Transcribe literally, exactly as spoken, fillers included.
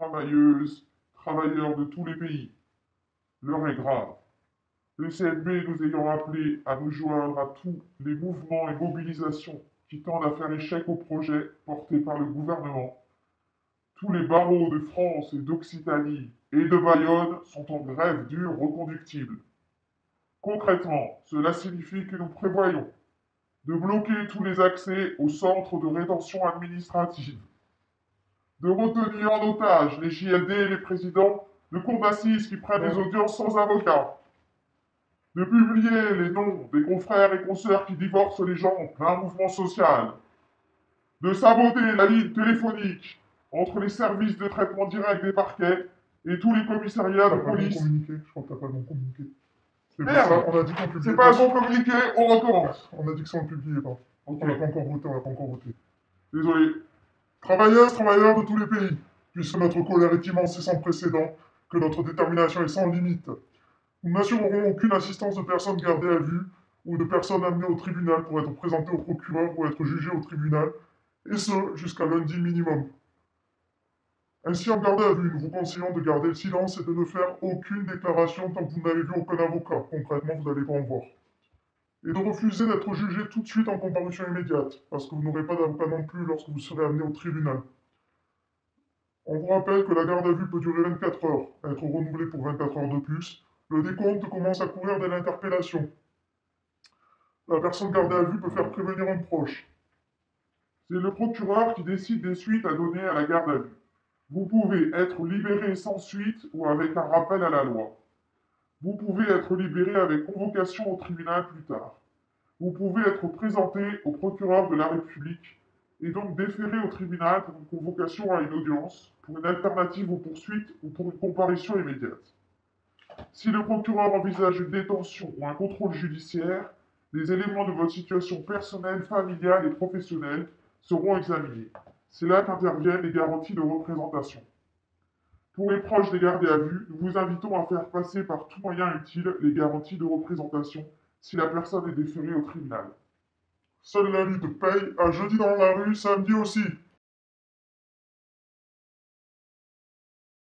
travailleuses, travailleurs de tous les pays. L'heure est grave. Le C N B nous ayant appelés à nous joindre à tous les mouvements et mobilisations qui tendent à faire échec au projet porté par le gouvernement. Tous les barreaux de France et d'Occitanie et de Bayonne sont en grève dure reconductible. Concrètement, cela signifie que nous prévoyons de bloquer tous les accès aux centres de rétention administrative, de retenir en otage les J L D et les présidents de cours d'assises qui prennent des audiences sans avocat, de publier les noms des confrères et consoeurs qui divorcent les gens en plein mouvement social, de saboter la ligne téléphonique entre les services de traitement direct des parquets et tous les commissariats de police. Communiqué. Je crois que t'as pas le bon communiqué. C'est pour Merde, ça, on a dit qu'on publiait c'est pas un bon communiqué, on recommence. On a dit que ça on le publiait pas. Ok. On n'a pas encore voté, on n'a pas encore voté. Désolé. Travailleuses, travailleurs de tous les pays, puisque notre colère est immense et sans précédent, que notre détermination est sans limite. Nous n'assurerons aucune assistance de personnes gardées à vue ou de personnes amenées au tribunal pour être présentées au procureur ou être jugées au tribunal, et ce, jusqu'à lundi minimum. Ainsi, en garde à vue, nous vous conseillons de garder le silence et de ne faire aucune déclaration tant que vous n'avez vu aucun avocat. Concrètement, vous n'allez pas en voir. Et de refuser d'être jugé tout de suite en comparution immédiate, parce que vous n'aurez pas d'avocat non plus lorsque vous serez amené au tribunal. On vous rappelle que la garde à vue peut durer vingt-quatre heures, être renouvelée pour vingt-quatre heures de plus. Le décompte commence à courir dès l'interpellation. La personne gardée à vue peut faire prévenir un proche. C'est le procureur qui décide des suites à donner à la garde à vue. Vous pouvez être libéré sans suite ou avec un rappel à la loi. Vous pouvez être libéré avec convocation au tribunal plus tard. Vous pouvez être présenté au procureur de la République et donc déféré au tribunal pour une convocation à une audience, pour une alternative aux poursuites ou pour une comparution immédiate. Si le procureur envisage une détention ou un contrôle judiciaire, les éléments de votre situation personnelle, familiale et professionnelle seront examinés. C'est là qu'interviennent les garanties de représentation. Pour les proches des gardés à vue, nous vous invitons à faire passer par tout moyen utile les garanties de représentation si la personne est déférée au tribunal. Seule la lutte paye, à jeudi dans la rue, samedi aussi.